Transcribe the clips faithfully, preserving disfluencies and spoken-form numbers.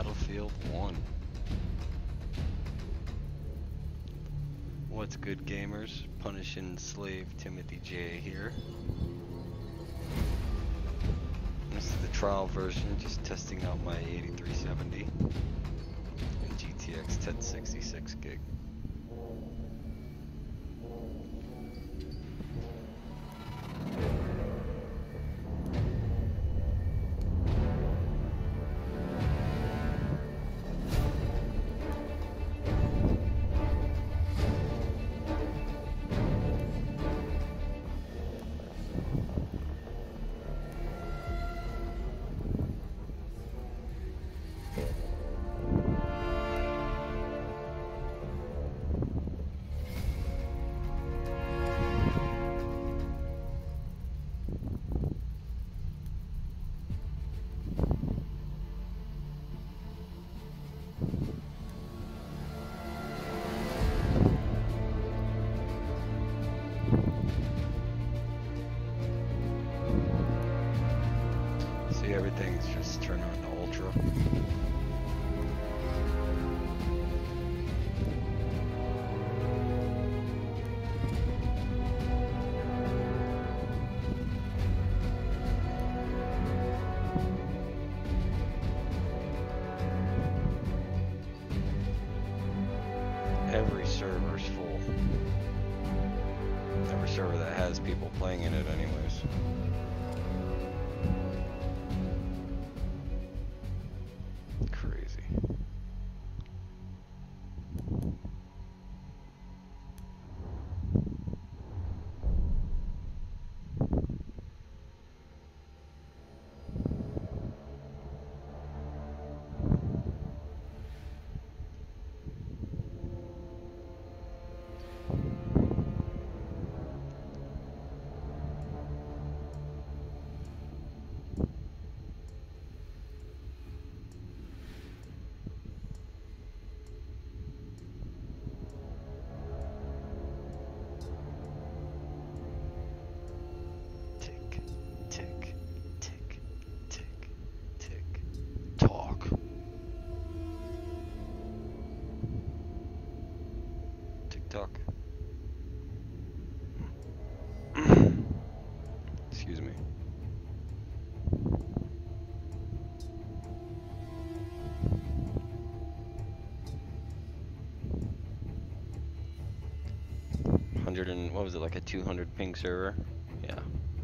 Battlefield one. What's good, gamers? Punishing Slave Timothy J here. This is the trial version, just testing out my eighty-three seventy and G T X ten sixty-six gig. Everything's just turned on to ultra. Every server's full. Every server that has people playing in it anyways. TikTok. Excuse me. Hundred and what was it, like a two hundred ping server? Yeah.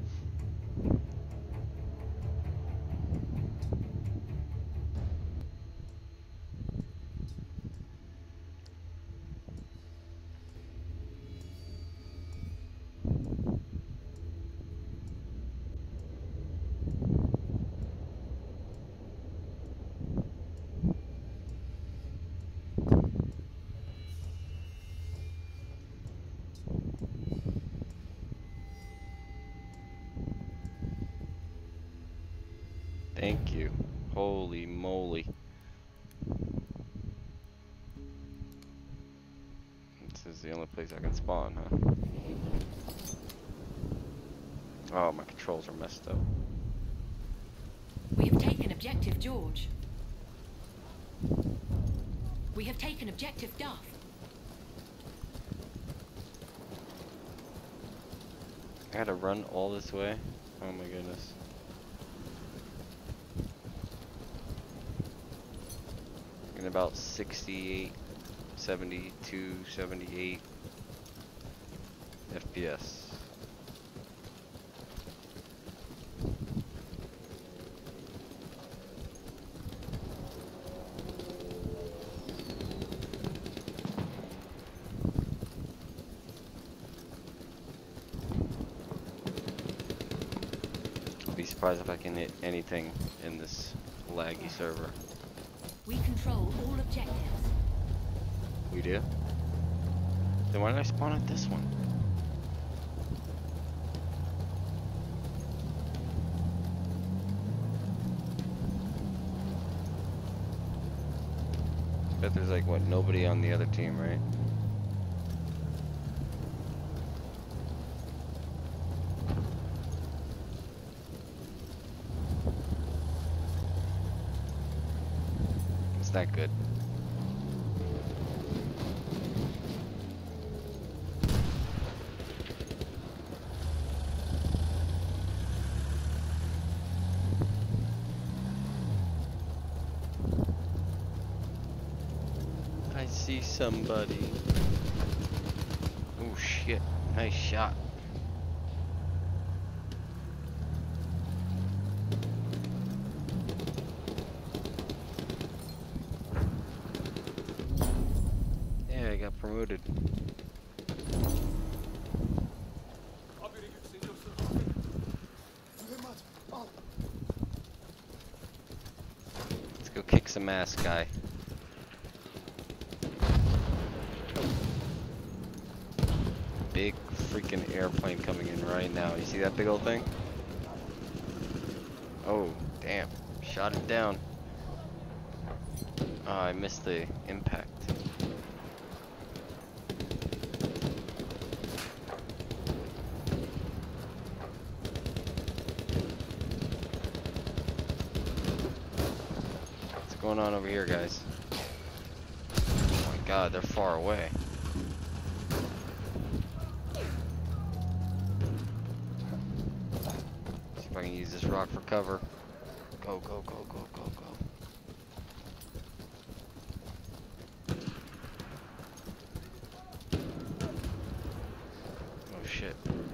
Thank you. Holy moly. This is the only place I can spawn, huh? Oh, my controls are messed up. We have taken objective George. We have taken objective Duff. I gotta run all this way? Oh my goodness. In about sixty-eight, seventy-two, seventy-eight F P S. I'll be surprised if I can hit anything in this laggy server. We control all objectives. We do? Then why did I spawn at this one? Bet there's like, what, nobody on the other team, right? that good. I see somebody. Oh shit, nice shot. Yeah, I got promoted. Let's go kick some ass, guy. Big freaking airplane coming in right now. You see that big old thing? Oh, damn. Shot it down. Oh, I missed the impact. What's going on over here, guys? Oh my god, they're far away. See if I can use this rock for cover. Go, go, go, go, go, go. Oh shit.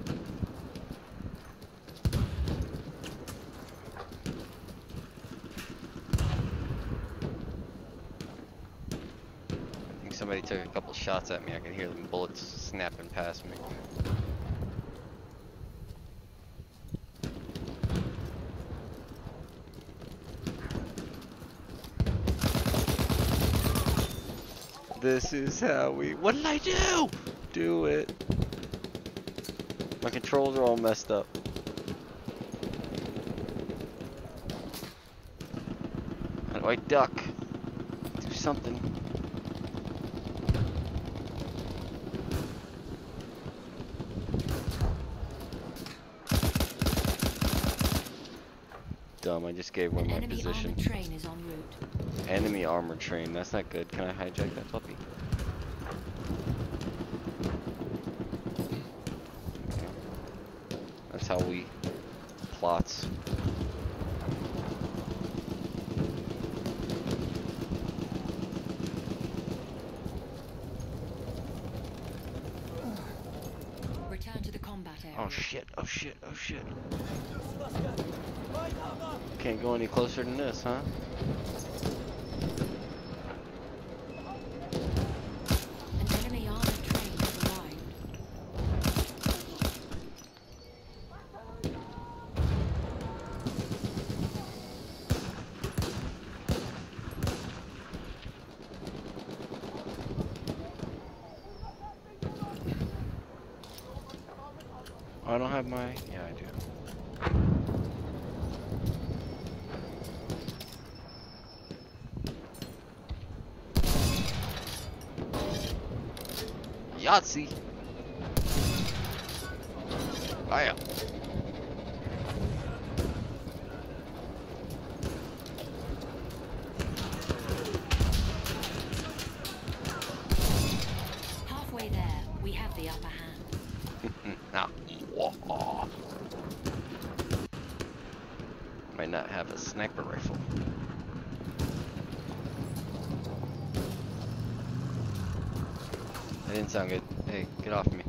I think somebody took a couple shots at me. I can hear them bullets snapping past me. This is how we. What did I do? Do it. My controls are all messed up. How do I duck? Do something. Dumb, I just gave away An my enemy position. armored train is en route. Enemy armor train, that's not good. Can I hijack that puppy? Okay. That's how we plots. Return to the combat area. Oh shit, oh shit, oh shit. Can't go any closer than this, huh? An enemy armored train has arrived. I don't have my. Yeah, I do. Yahtzee! Bam! Halfway there, we have the upper hand. Now, whoa. Might not have a sniper rifle. That didn't sound good. Hey, get off me.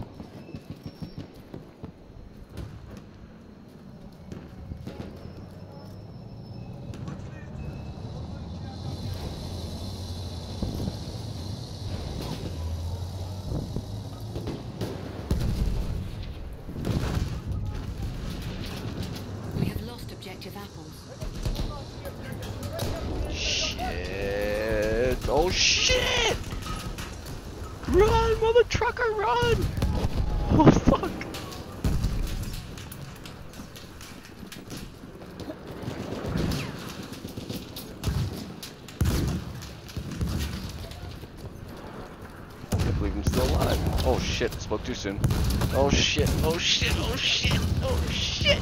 We have lost objective apples. Shit! Oh shit! Run, mother trucker, run! Oh fuck! I can't believe I'm still alive. Oh shit, spoke too soon. Oh shit, oh shit, oh shit, oh shit!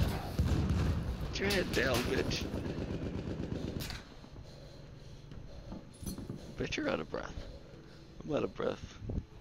Put your head down, bitch. but you're out of breath. I'm out of breath.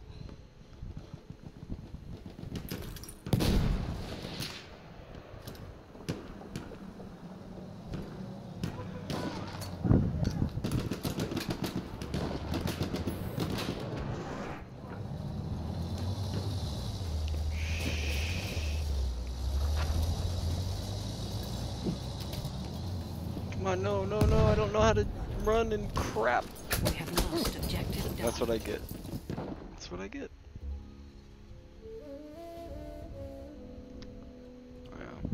Come on, no, no, no, I don't know how to run and crap. We have lost objective Duff. That's what I get. That's what I get. Yeah.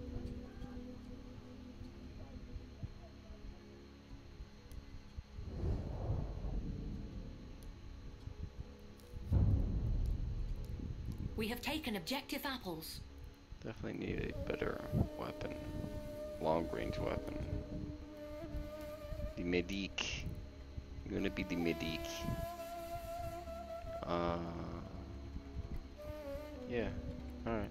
We have taken objective apples. Definitely need a better weapon. Long range weapon. The medic. I'm gonna be the medic. Uh. Yeah. Alright.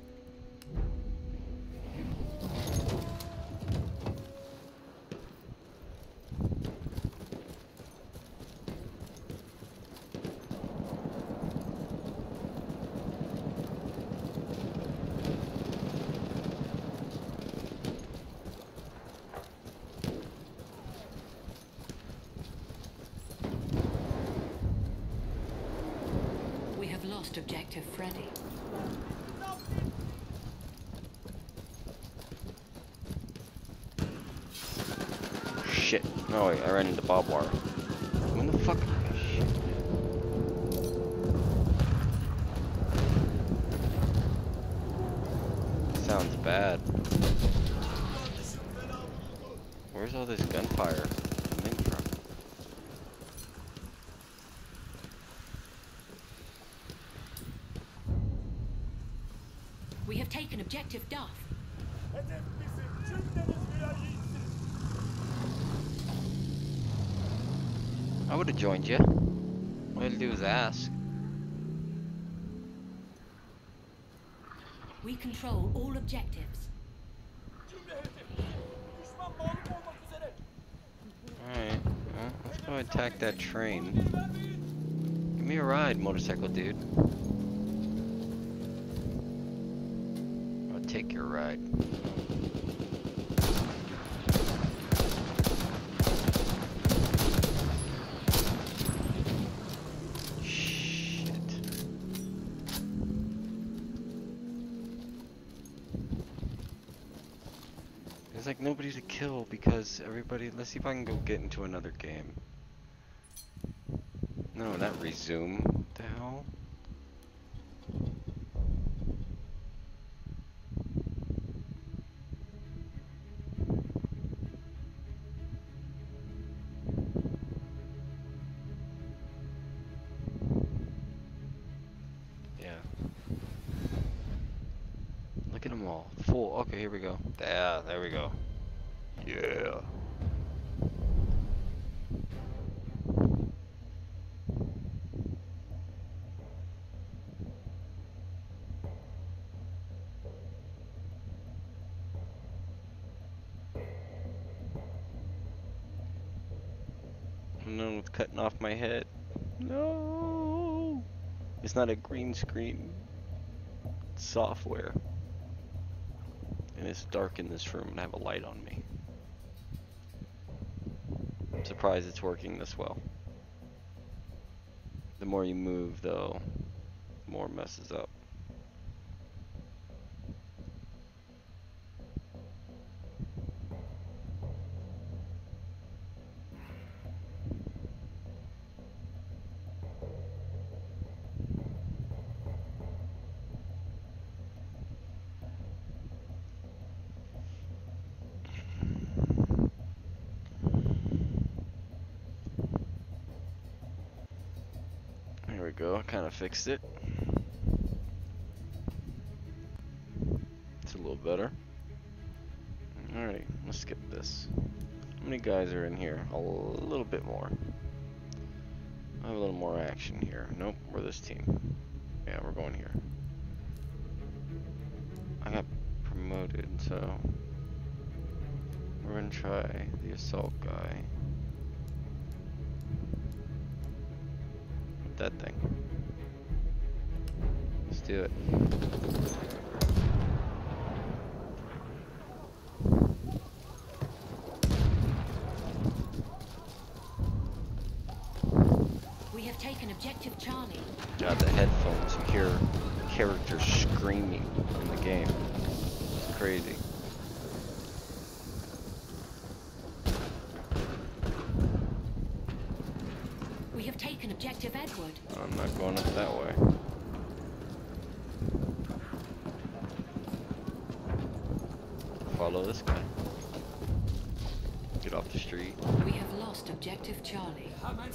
We have lost objective Freddy. Shit. No, I ran into barbed wire. When the fuck? Shit. Sounds bad. Where's all this gunfire coming from? We have taken objective Duff. I would have joined you. All you had to do was ask. We control all objectives. Alright, well, let's go attack that train. Give me a ride, motorcycle dude. I'll take your ride. Shit. There's like nobody to kill because everybody. Let's see if I can go get into another game. No, not resume. What the hell? Yeah. Look at them all. Full. Okay, here we go. Yeah, there we go. Yeah. I'm done with cutting off my head. No. It's not a green screen. It's software. And it's dark in this room and I have a light on me. I'm surprised it's working this well. The more you move though, the more it messes up. There we go, I kind of fixed it. It's a little better. Alright, let's skip this. How many guys are in here? A little bit more. I have a little more action here. Nope, we're this team. Yeah, we're going here. I got promoted, so we're gonna try the assault guy. that thing. Let's do it. We have taken objective Charlie. God, the headphones, you hear characters screaming in the game. It's crazy. We have taken objective Edward. I'm not going up that way. Follow this guy. Get off the street. We have lost objective Charlie.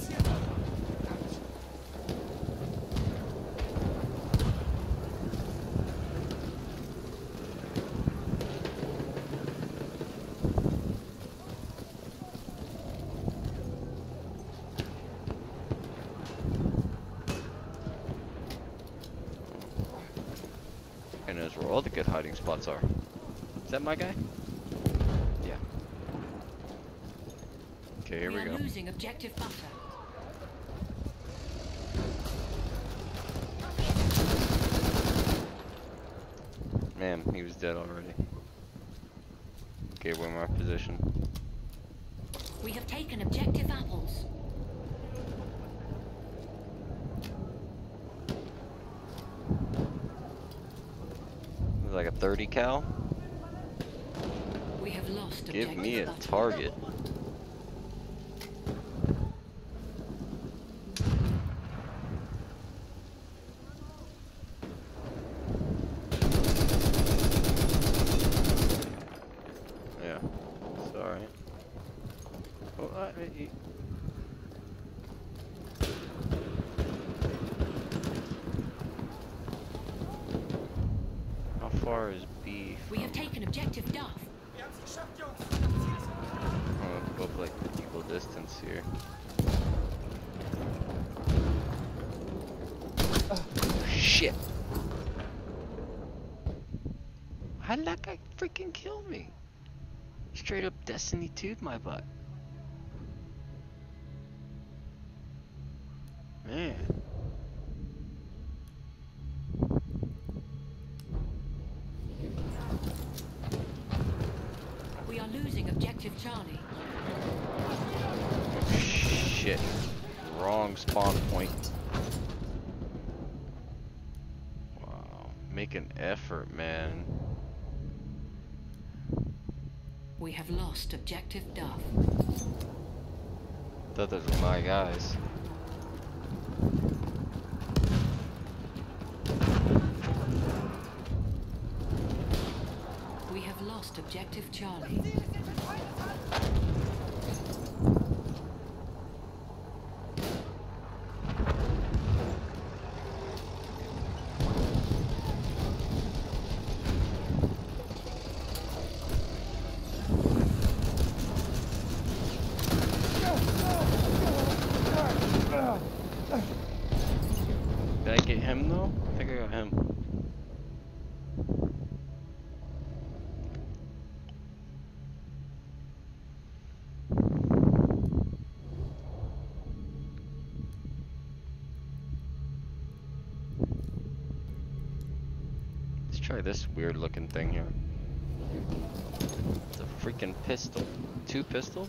And knows where all the good hiding spots are. Is that my guy? Yeah. Okay, here we, we are go. losing objective butter. Man, he was dead already. Okay, we're in my position. We have taken objective apples. It's like a thirty cal. We have lost Give objective me a butter. target. Yeah, it's alright. Well, I, I, how far is B? We have taken objective Duff. Oh, go up like equal distance here. Shit! How did that guy freaking kill me? Straight up Destiny two'd my butt. Man. We are losing objective Charlie. Shit. Wrong spawn point. Wow. Make an effort, man. We have lost objective Duff. Thought those were my guys. We have lost objective Charlie. Did I get him though? I think I got him. Let's try this weird looking thing here. It's a freaking pistol. Two pistols?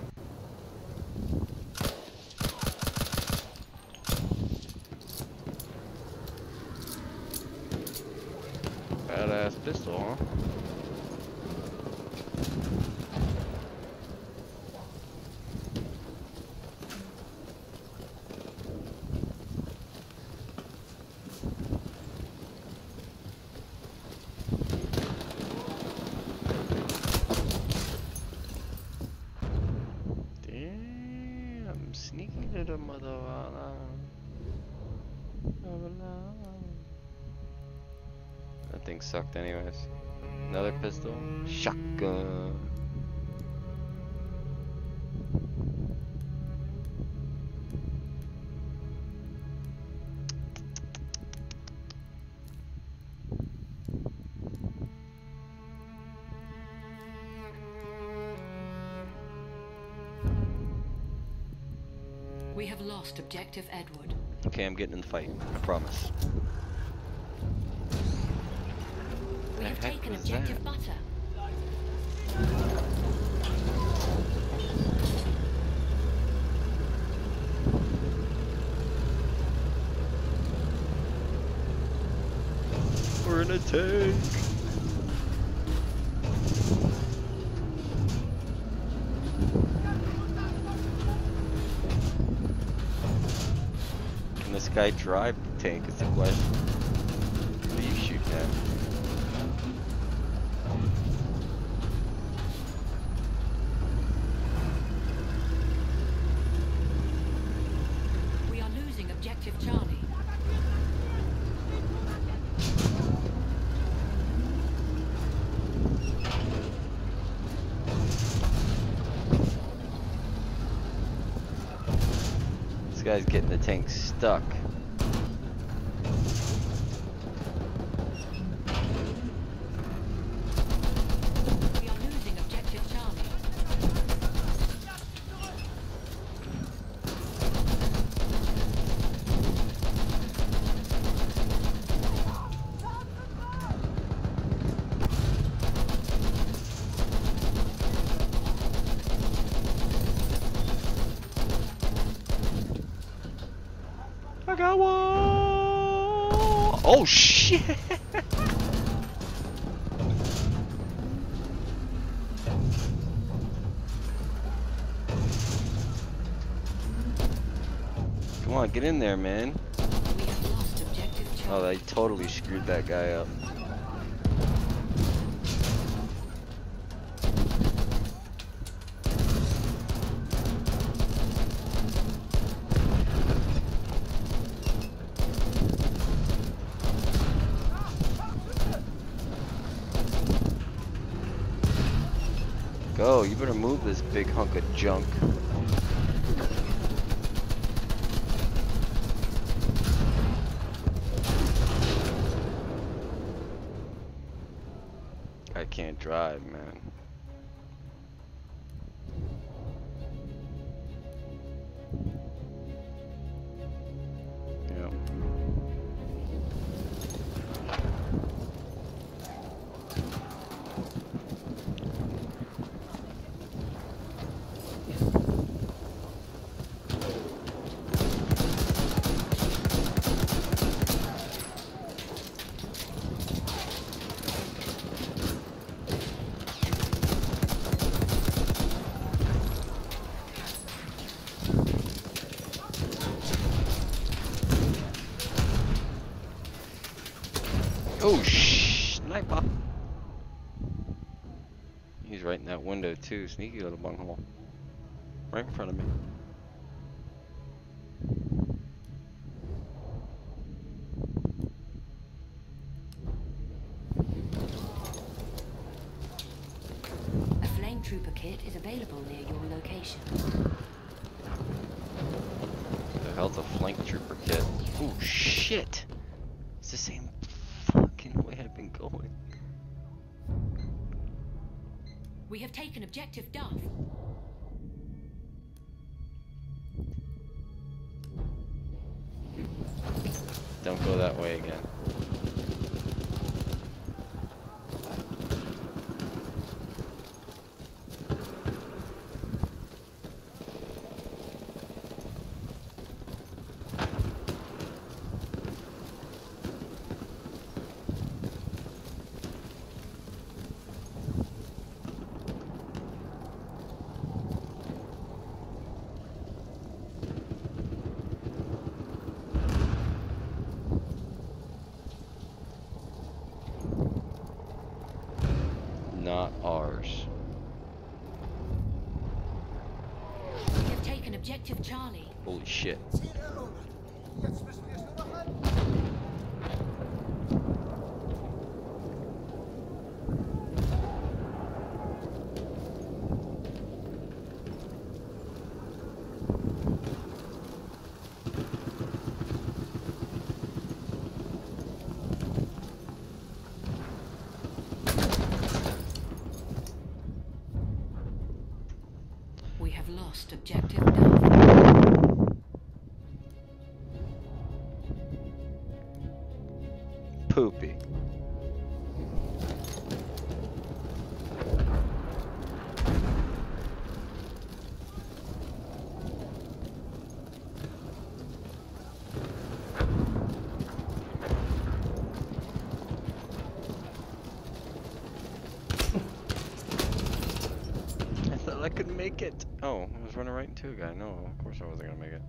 Badass pistol, huh? Damn, sneaky little mother. That thing sucked anyways. Another pistol. Shotgun. We have lost objective Edward. Okay, I'm getting in the fight. I promise. We The have heck taken was objective that? butter. We're in a tank. Can this guy drive the tank is the question. What are you shooting at? We are losing objective Charlie. This guy's getting the tank stuck. We are losing objective Charlie. I got one. Oh shit! Come on, get in there, man. We have lost objective Oh, Charlie. they totally screwed that guy up. Go, you better move this big hunk of junk. I can't drive, man. Yep. Oh, shh, sniper. He's right in that window too. Sneaky little bunghole. Right in front of me. A flame trooper kit is available near your location. The hell's a flank trooper kit? Oh shit! It's the same fucking way I've been going. We have taken objective Duff. Don't go that way again. Not ours. We have taken objective Charlie. Holy shit. We have lost objective Duff. I couldn't make it. Oh, I was running right into a guy. No, of course I wasn't gonna make it.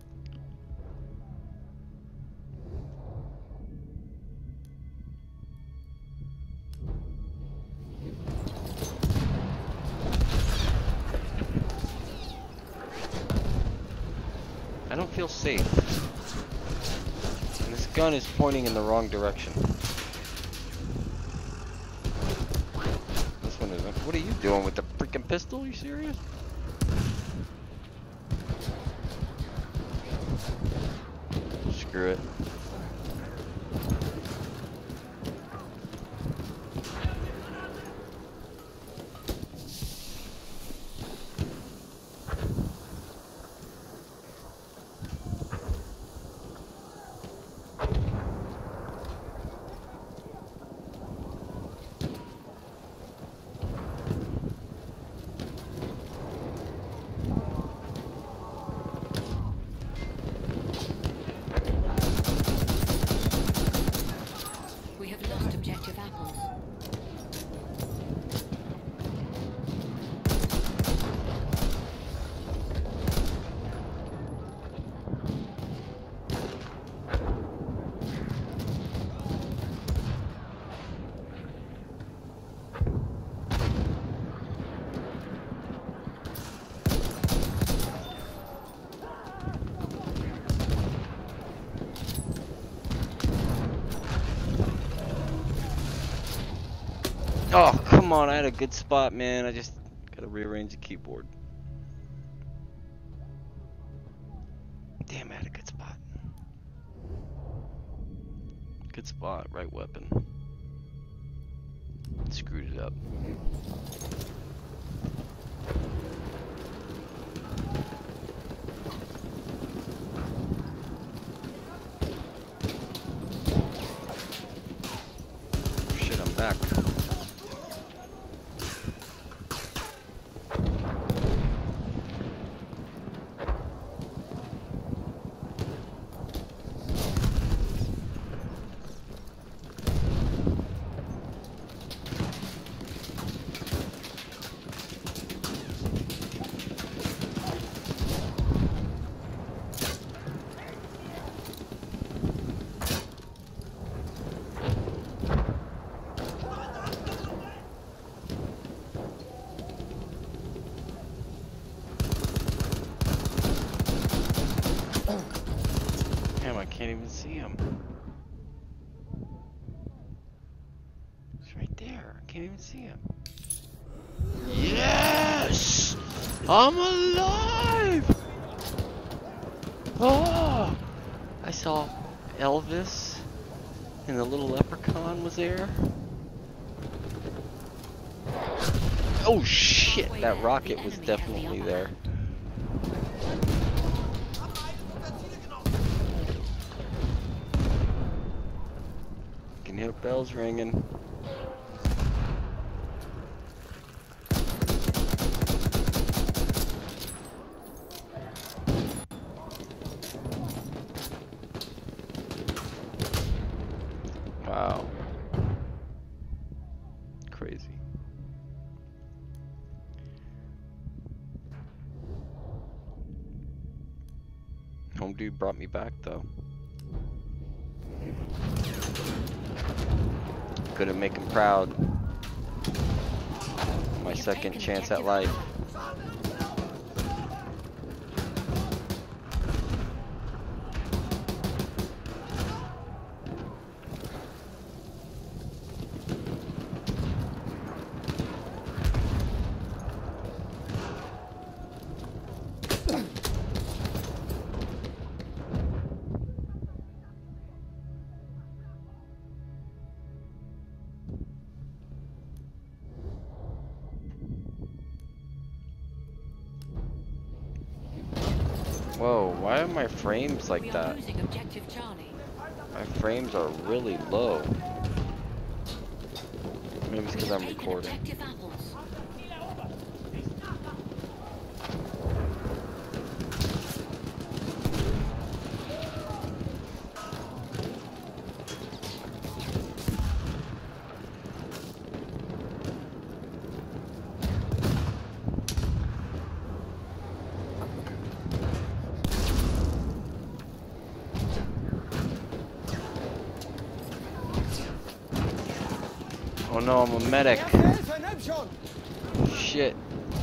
I don't feel safe. And this gun is pointing in the wrong direction. This one isn't. What are you doing with the freaking pistol? Are you serious? Screw it. Oh, come on, I had a good spot, man. I just gotta rearrange the keyboard. Damn, I had a good spot. Good spot, right weapon. Screwed it up. Shit, I'm back. I can't even see him. He's right there. I can't even see him. Yes! I'm alive! Oh! I saw Elvis and the little leprechaun was there. Oh shit! That rocket was definitely there. Can hear bells ringing. Wow. Crazy. Home dude brought me back though. Couldn't make him proud. My second chance at life. Whoa, why are my frames like that? My frames are really low. Maybe it's because I'm recording. Oh no, I'm a medic. Shit.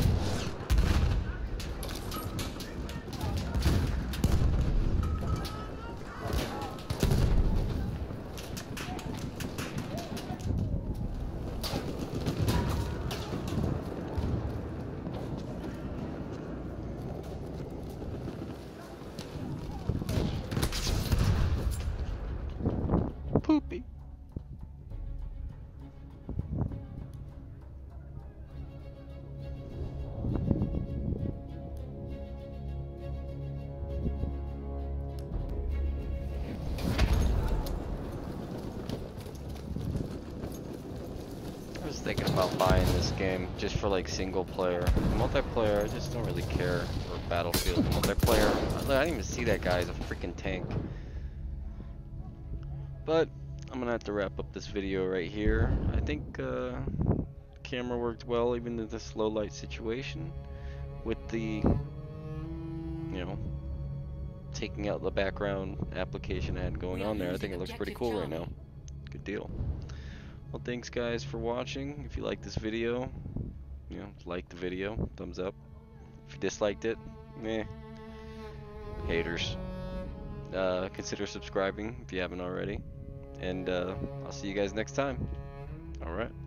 Poopy. I was thinking about buying this game just for like single player. Multiplayer, I just don't really care for Battlefield. Multiplayer, I didn't even see that guy as a freaking tank. But I'm gonna have to wrap up this video right here. I think uh, camera worked well even in this low light situation with the, you know, taking out the background application I had going on there. I think it looks pretty cool right now. Good deal. Well, thanks guys for watching. If you like this video, you know, like the video, thumbs up. If you disliked it, meh, haters. Uh, consider subscribing if you haven't already. And uh, I'll see you guys next time. Alright.